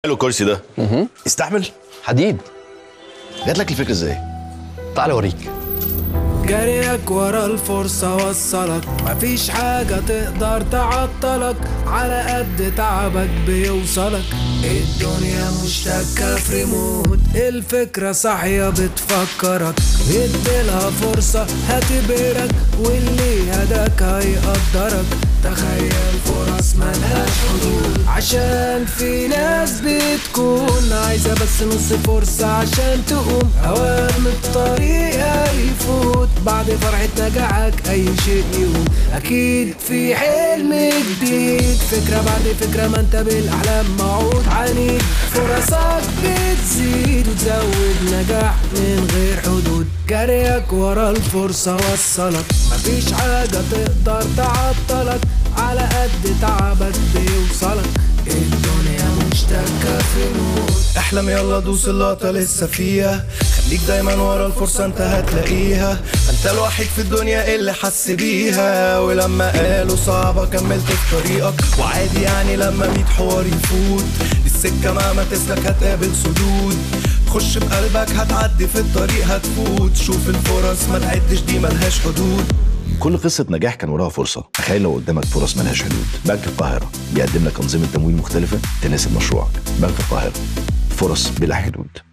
حلو الكرسي ده. يستحمل؟ حديد. جات لك الفكره ازاي؟ تعال اوريك. جريك ورا الفرصة وصلك، مفيش حاجة تقدر تعطلك، على قد تعبك بيوصلك. الدنيا مشتكة في ريموت، الفكرة صاحية بتفكرك، اديلها فرصة هتبهرك، واللي هداك هيقدرك. تخيل فرص ملهاش حدود، عشان في ناس بتكون عايزة بس نص فرصة عشان تقوم. اوام الطريق هيفوت بعد فرحة نجاحك، اي شيء يقوم. اكيد في حلم جديد، فكرة بعد فكرة، ما انت بالاحلام موعود عنيد. فرصك بتزيد وتزود نجاح من غير حدود. جريك ورا الفرصة وصلك، مفيش حاجة تقدر تعطلك، على قد تعبك بيوصلك. الدنيا مشتكة في موت. احلم يلا دوس اللقطة لسه فيها، خليك دايما ورا الفرصة انت هتلاقيها. انت الوحيد في الدنيا اللي حس بيها، ولما قالوا صعبة كملت في طريقك. وعادي يعني لما 100 حوار يفوت، السكة مهما تسلك هتقابل سدود. خش بقلبك هتعدي في الطريق هتفوت. شوف الفرص ما تعدش دي ملهاش حدود. كل قصه نجاح كان وراها فرصه. تخيل لو قدامك فرص ملهاش حدود. بنك القاهره بيقدم لك انظمه تمويل مختلفه تناسب مشروعك. بنك القاهره، فرص بلا حدود.